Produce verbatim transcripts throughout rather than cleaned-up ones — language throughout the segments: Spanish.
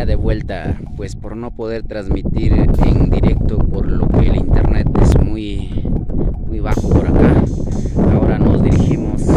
ya de vuelta, pues por no poder transmitir en directo, por lo que el internet es muy, muy bajo por acá. Ahora nos dirigimos a,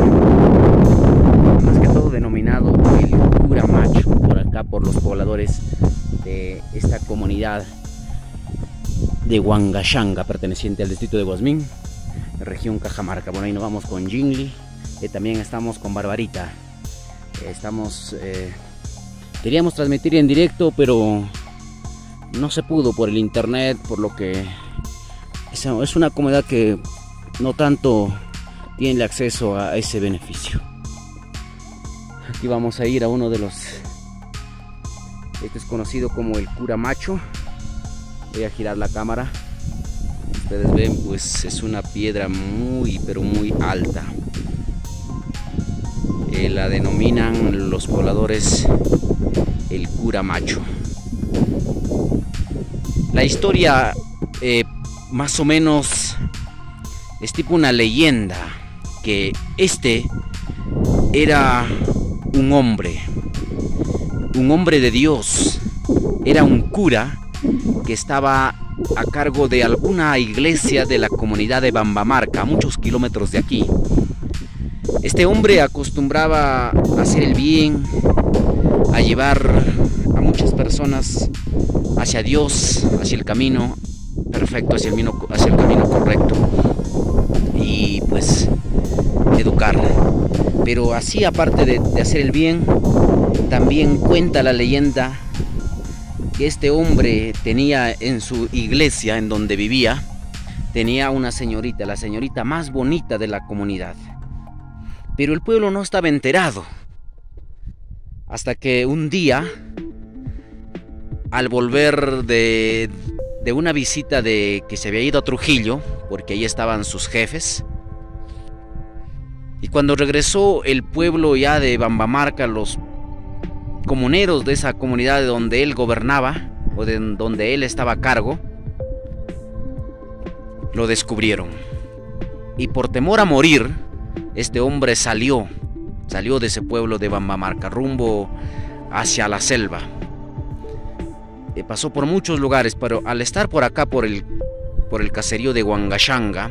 más que todo denominado el Cura Macho, por acá por los pobladores de esta comunidad de Huangachanga, perteneciente al distrito de Guasmín, región Cajamarca. Bueno, ahí nos vamos con Jingli, eh, también estamos con Barbarita. Eh, estamos, eh, queríamos transmitir en directo, pero no se pudo por el internet, por lo que es, es una comunidad que no tanto tiene acceso a ese beneficio. Aquí vamos a ir a uno de los, este es conocido como el Cura Macho. Voy a girar la cámara. Ustedes ven, pues es una piedra muy pero muy alta. Eh, la denominan los pobladores el Cura Macho. La historia eh, más o menos es tipo una leyenda, que este era un hombre, un hombre de Dios, era un cura que estaba a cargo de alguna iglesia de la comunidad de Bambamarca, a muchos kilómetros de aquí. Este hombre acostumbraba a hacer el bien, a llevar a muchas personas hacia Dios, hacia el camino perfecto, hacia el camino, hacia el camino correcto, y pues educar. Pero así, aparte de, de hacer el bien, también cuenta la leyenda que este hombre tenía en su iglesia, en donde vivía, tenía una señorita, la señorita más bonita de la comunidad. Pero el pueblo no estaba enterado, hasta que un día, al volver de, de una visita de que se había ido a Trujillo, porque ahí estaban sus jefes, y cuando regresó el pueblo ya de Bambamarca, los comuneros de esa comunidad de donde él gobernaba, o de donde él estaba a cargo, lo descubrieron. Y por temor a morir, este hombre salió, salió de ese pueblo de Bambamarca, rumbo hacia la selva. Eh, pasó por muchos lugares, pero al estar por acá, por el, por el caserío de Huangachanga,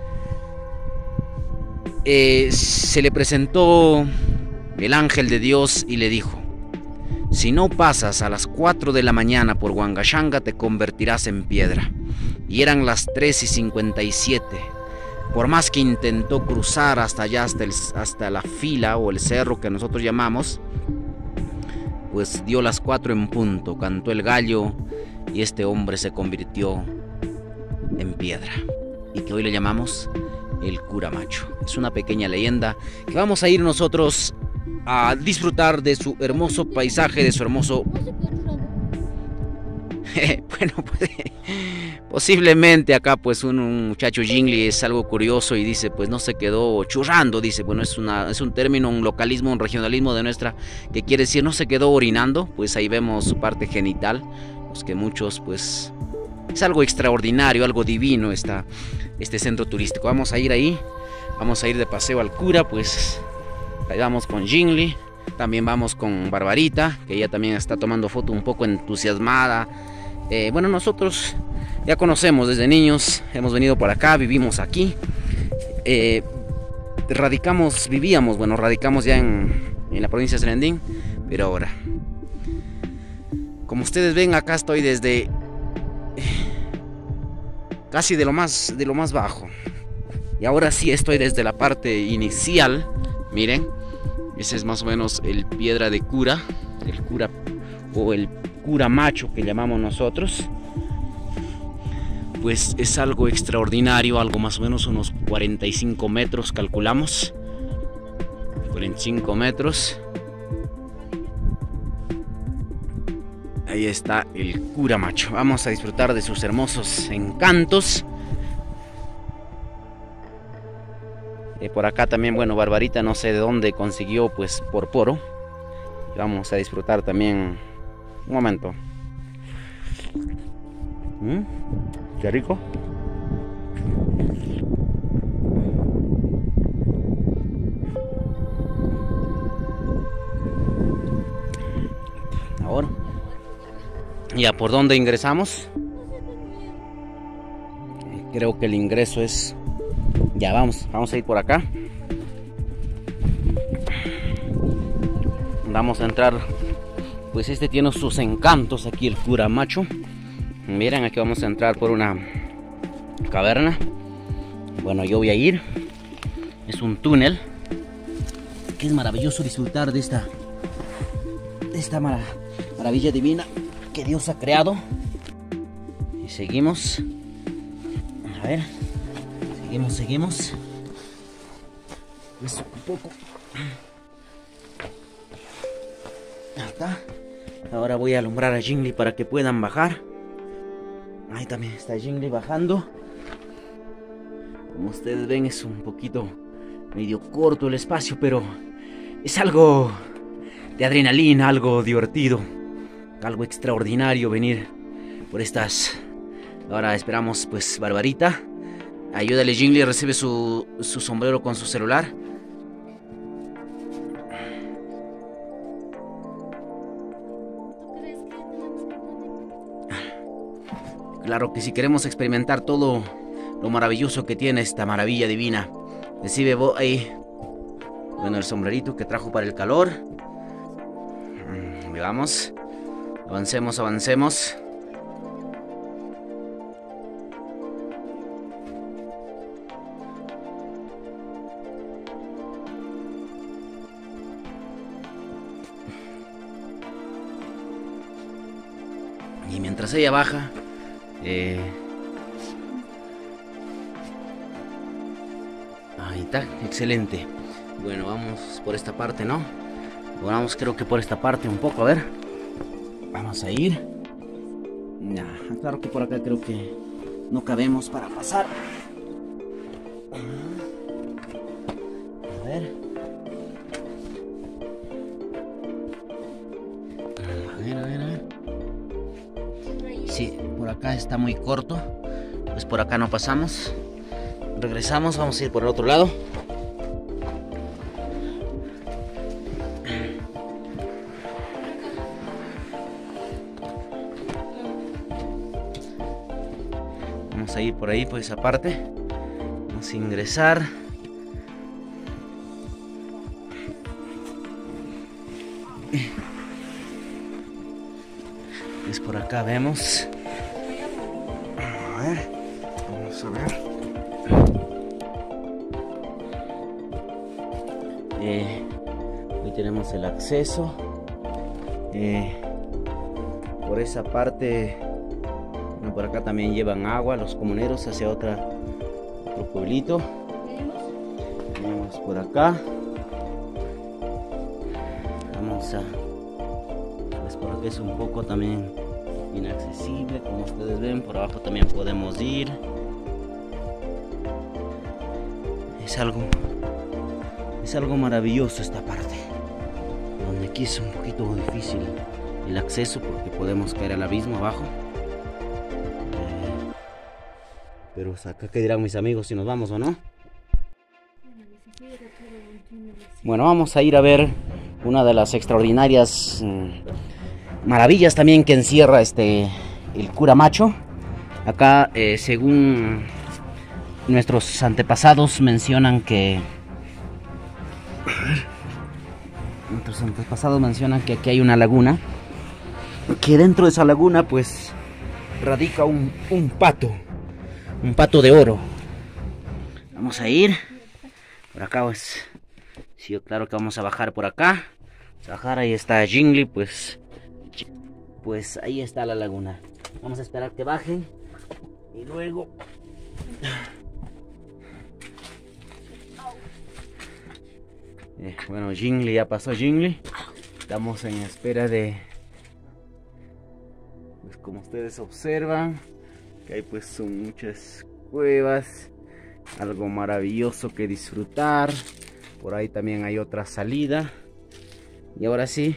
eh, se le presentó el ángel de Dios y le dijo: si no pasas a las cuatro de la mañana por Huangachanga, te convertirás en piedra. Y eran las tres y cincuenta y siete. Por más que intentó cruzar hasta allá, hasta, el, hasta la fila o el cerro que nosotros llamamos, pues dio las cuatro en punto, cantó el gallo y este hombre se convirtió en piedra. Y que hoy le llamamos el Cura Macho. Es una pequeña leyenda que vamos a ir nosotros a disfrutar de su hermoso paisaje, de su hermoso... bueno, pues, posiblemente acá pues un, un muchacho Jingli es algo curioso y dice, pues no se quedó churrando, dice, bueno, es, una, es un término, un localismo, un regionalismo de nuestra, que quiere decir no se quedó orinando. Pues ahí vemos su parte genital, pues que muchos pues es algo extraordinario, algo divino esta, este centro turístico. Vamos a ir ahí, vamos a ir de paseo al Cura, pues ahí vamos con Jingli, también vamos con Barbarita, que ella también está tomando foto un poco entusiasmada. Eh, bueno, nosotros ya conocemos desde niños, hemos venido por acá, vivimos aquí, eh, radicamos, vivíamos, bueno, radicamos ya en, en la provincia de Serendín, pero ahora, como ustedes ven, acá estoy desde casi de lo más, de lo más bajo, y ahora sí estoy desde la parte inicial. Miren, ese es más o menos el piedra de cura, el cura o el Cura Macho que llamamos nosotros. Pues es algo extraordinario, algo más o menos unos cuarenta y cinco metros calculamos, cuarenta y cinco metros. Ahí está el Cura Macho. Vamos a disfrutar de sus hermosos encantos. Eh, por acá también, bueno, Barbarita no sé de dónde consiguió pues por poro. Vamos a disfrutar también. Un momento. ¿Mm? Qué rico. Ahora Ya, ¿por dónde ingresamos? Creo que el ingreso es... Ya, vamos, vamos a ir por acá. Vamos a entrar. Pues este tiene sus encantos aquí, el cura macho. Miren, aquí vamos a entrar por una caverna. Bueno, yo voy a ir. Es un túnel. Que es maravilloso disfrutar de esta de esta mara, maravilla divina que Dios ha creado. Y seguimos. A ver. Seguimos, seguimos. Pues un poco. Ahí está. Ahora voy a alumbrar a Jingli para que puedan bajar. Ahí también está Jingli bajando. Como ustedes ven, es un poquito medio corto el espacio, pero es algo de adrenalina, algo divertido, algo extraordinario venir por estas. Ahora esperamos, pues, Barbarita. Ayúdale, Jingli, recibe su, su sombrero con su celular. Claro que si queremos experimentar todo lo maravilloso que tiene esta maravilla divina, recibe ahí, bueno, el sombrerito que trajo para el calor. Y vamos, avancemos, avancemos. Y mientras ella baja, eh, ahí está, excelente. Bueno, vamos por esta parte, ¿no? Bueno, vamos, creo que por esta parte un poco, a ver. Vamos a ir. Nah, claro que por acá creo que no cabemos para pasar. A ver. A ver, a ver, a ver. Sí, por acá está muy corto. Pues por acá no pasamos. Regresamos, vamos a ir por el otro lado. Vamos a ir por ahí, por esa parte. Vamos a ingresar. Pues por acá vemos. A ver, vamos a ver. Eh, hoy tenemos el acceso. Eh, por esa parte, bueno, por acá también llevan agua los comuneros hacia otra, otro pueblito. Tenemos por acá. Vamos a... Pues por acá es un poco también inaccesible, como ustedes ven. Por abajo también podemos ir. Es algo... Es algo maravilloso esta parte, donde aquí es un poquito difícil el acceso porque podemos caer al abismo abajo. Eh, pero acá, ¿qué dirán mis amigos si nos vamos o no? Bueno, vamos a ir a ver una de las extraordinarias mmm, maravillas también que encierra este el cura macho. Acá, eh, según nuestros antepasados mencionan que Nuestros antepasados mencionan que aquí hay una laguna, que dentro de esa laguna pues radica un, un pato, un pato de oro. Vamos a ir por acá, pues sí, claro que vamos a bajar por acá. Vamos a bajar, ahí está Jingli, pues pues ahí está la laguna. Vamos a esperar que bajen y luego... Eh, bueno, Jingli, ya pasó Jingli. Estamos en espera de... Pues como ustedes observan, que hay pues son muchas cuevas. Algo maravilloso que disfrutar. Por ahí también hay otra salida. Y ahora sí.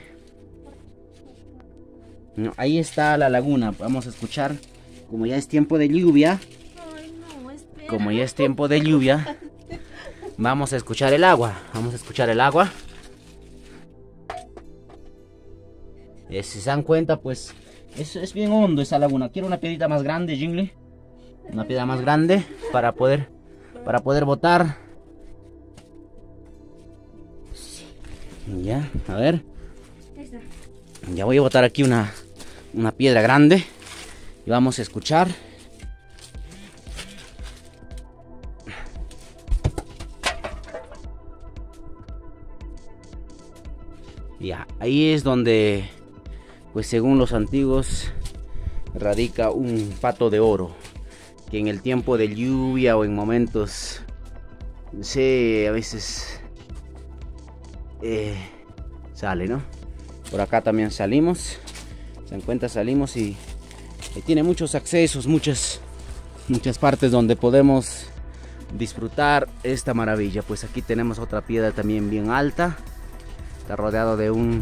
No, ahí está la laguna. Vamos a escuchar. Como ya es tiempo de lluvia. Como ya es tiempo de lluvia. Vamos a escuchar el agua. Vamos a escuchar el agua. Eh, si se dan cuenta, pues es, es bien hondo esa laguna. Quiero una piedrita más grande, Jingly. Una piedra más grande para poder, para poder botar. Ya, a ver. Ya voy a botar aquí una, una piedra grande. Y vamos a escuchar. Ya, ahí es donde, pues según los antiguos, radica un pato de oro, que en el tiempo de lluvia o en momentos, no sé, a veces eh, sale, ¿no? Por acá también salimos, se dan cuenta, salimos y, y tiene muchos accesos, muchas, muchas partes donde podemos disfrutar esta maravilla. Pues aquí tenemos otra piedra también bien alta. Está rodeado de un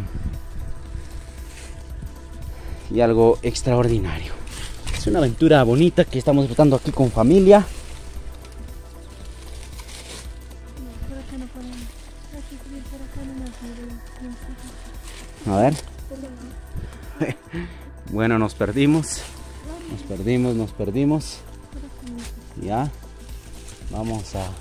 y algo extraordinario. Es una aventura bonita que estamos disfrutando aquí con familia. A ver. Bueno, nos perdimos. Nos perdimos, nos perdimos. Ya. Vamos a...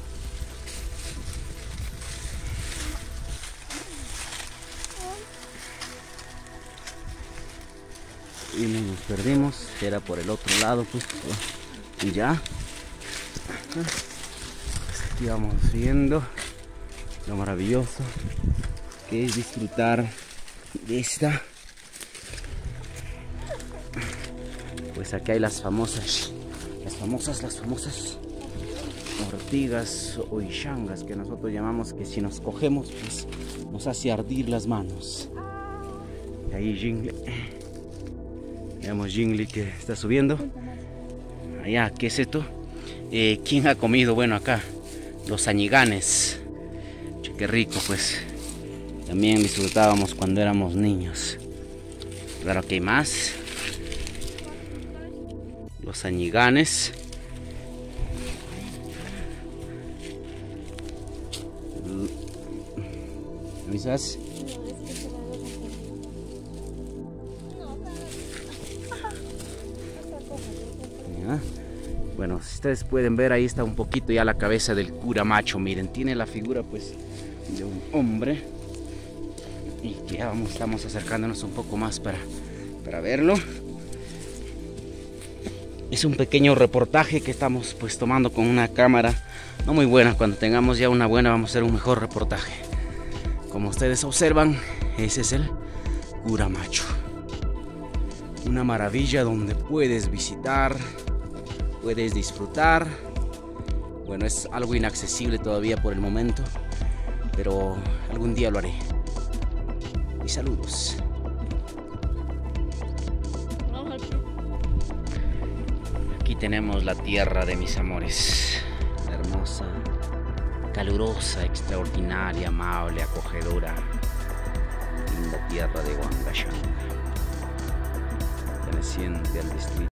y nos perdimos, era por el otro lado, pues, y ya pues aquí vamos viendo lo maravilloso que es disfrutar de esta. Pues aquí hay las famosas las famosas las famosas ortigas o ishangas, que nosotros llamamos, que si nos cogemos pues nos hace ardir las manos. Y ahí Jingly, veamos Jingly que está subiendo. Allá, ¿qué es esto? Eh, ¿Quién ha comido? Bueno, acá, los añiganes. Che, qué rico, pues. También disfrutábamos cuando éramos niños. Claro que hay más. Los añiganes. ¿Avisas? Bueno, si ustedes pueden ver, ahí está un poquito ya la cabeza del cura macho. Miren, tiene la figura pues de un hombre. Y que ya vamos, estamos acercándonos un poco más para, para verlo. Es un pequeño reportaje que estamos pues tomando con una cámara no muy buena. Cuando tengamos ya una buena vamos a hacer un mejor reportaje. Como ustedes observan, ese es el cura macho. Una maravilla donde puedes visitar, puedes disfrutar. Bueno, es algo inaccesible todavía por el momento, pero algún día lo haré. Y saludos. Aquí tenemos la tierra de mis amores. Hermosa, calurosa, extraordinaria, amable, acogedora. Linda tierra de Huangashanga, perteneciente al distrito